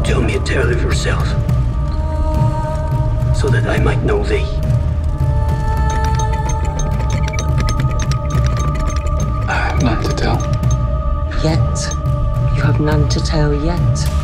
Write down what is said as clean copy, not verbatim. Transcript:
Tell me a tale of yourself, so that I might know thee. I have none to tell. Yet, you have none to tell yet.